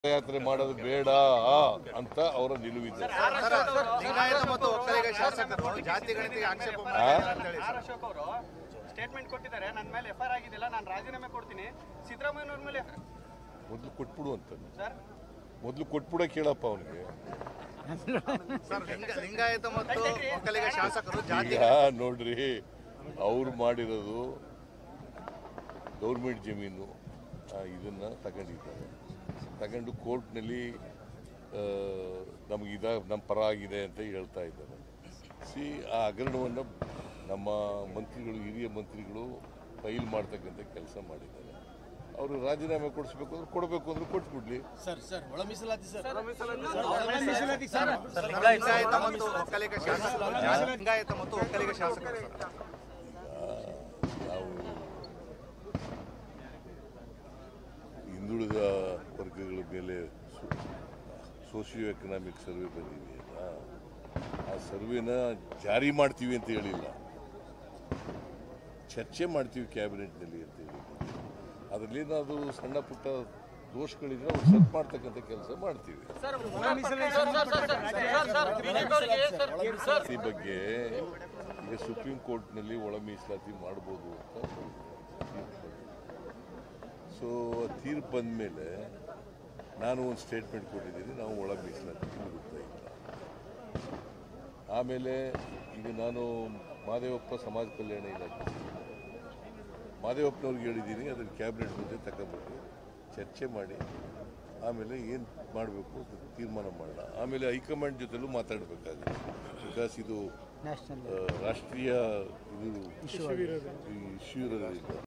ಯಾತ್ರೆ ಮಾಡೋದು ಬೇಡ ಅಂತ ಅವರ ನಿಲುವಿದೆ. ಸ್ಟೇಟ್ಮೆಂಟ್ ಕೊಟ್ಟಿದ್ದಾರೆ, ನನ್ನ ಮೇಲೆ ಎಫ್ಐಆರ್ ಆಗಿದೆಲ್ಲ, ನಾನು ರಾಜೀನಾಮೆ ಕೊಡ್ತೀನಿ, ಸಿದ್ದರಾಮಯ್ಯನವ್ರ ಮೇಲೆ ಮೊದಲು ಕೊಟ್ಬಿಡು ಅಂತ ಮೊದಲು ಕೊಟ್ಬಿಡ ಕೇಳಪ್ಪ ಅವನಿಗೆ. ಲಿಂಗಾಯತ ಮತ್ತು ಒಕ್ಕಲಿಗ ಶಾಸಕರು ನೋಡ್ರಿ, ಅವ್ರು ಮಾಡಿರೋದು ಗೌರ್ಮೆಂಟ್ ಜಮೀನು, ಇದನ್ನ ತಗೊಂಡು ಕೋರ್ಟ್ನಲ್ಲಿ ನಮಗೆ ನಮ್ಮ ಪರ ಆಗಿದೆ ಅಂತ ಹೇಳ್ತಾ ಇದ್ದಾರೆ. ಆ ಹಗರಣವನ್ನು ನಮ್ಮ ಮಂತ್ರಿಗಳು, ಹಿರಿಯ ಮಂತ್ರಿಗಳು ಫೈಲ್ ಮಾಡ್ತಕ್ಕಂಥ ಕೆಲಸ ಮಾಡಿದ್ದಾರೆ. ಅವರು ರಾಜೀನಾಮೆ ಕೊಡಿಸ್ಬೇಕು ಅಂದ್ರೆ ಕೊಡಬೇಕು ಅಂದ್ರೆ ಕೊಟ್ಬಿಡ್ಲಿ. ಒಳ ಮೀಸಲಾತಿ ನಾವು ಹಿಂದುಳಿದ ವರ್ಗಗಳ ಮೇಲೆ ಸೋಷಿಯೋ ಎಕನಾಮಿಕ್ ಸರ್ವೆ ಬಂದಿದೆಯಲ್ಲ, ಆ ಸರ್ವೆನ ಜಾರಿ ಮಾಡ್ತೀವಿ ಅಂತ ಹೇಳಿಲ್ಲ, ಚರ್ಚೆ ಮಾಡ್ತೀವಿ ಕ್ಯಾಬಿನೆಟ್ನಲ್ಲಿ ಅಂತ ಹೇಳಿ. ಅದರಲ್ಲಿ ಏನಾದರೂ ಸಣ್ಣ ಪುಟ್ಟ ದೋಷಗಳಿದ್ರೆ ಅವ್ರು ಸೆಟ್ ಮಾಡ್ತಕ್ಕಂಥ ಕೆಲಸ ಮಾಡ್ತೀವಿ. ಈ ಬಗ್ಗೆ ಈಗ ಸುಪ್ರೀಂ ಕೋರ್ಟ್ನಲ್ಲಿ ಒಳ ಮೀಸಲಾತಿ ಮಾಡ್ಬೋದು ಅಂತ ಸೊ ತೀರ್ಪು ಬಂದ ಮೇಲೆ ನಾನು ಒಂದು ಸ್ಟೇಟ್ಮೆಂಟ್ ಕೊಟ್ಟಿದ್ದೀನಿ, ನಾವು ಒಳ ಮೀಸಲಾತಿ ಇರುತ್ತಾ ಇಲ್ಲ. ಆಮೇಲೆ ಈಗ ನಾನು ಮಾದೇವಪ್ಪ ಸಮಾಜ ಕಲ್ಯಾಣ ಇಲಾಖೆ ಮಾದೇವಪ್ಪನವ್ರಿಗೆ ಹೇಳಿದ್ದೀನಿ, ಅದನ್ನು ಕ್ಯಾಬಿನೆಟ್ ಮುಂದೆ ತಗೊಂಡ್ಬಿಟ್ಟು ಚರ್ಚೆ ಮಾಡಿ ಆಮೇಲೆ ಏನು ಮಾಡಬೇಕು ಅಂತ ತೀರ್ಮಾನ ಮಾಡೋಣ. ಆಮೇಲೆ ಹೈಕಮಾಂಡ್ ಜೊತೆಲೂ ಮಾತಾಡಬೇಕಾಗುತ್ತೆ, ಬಿಕಾಸ್ ಇದು ರಾಷ್ಟ್ರೀಯ ಇದು ಇಶ್ಯೂ ಇರೋದ್ರಿಂದ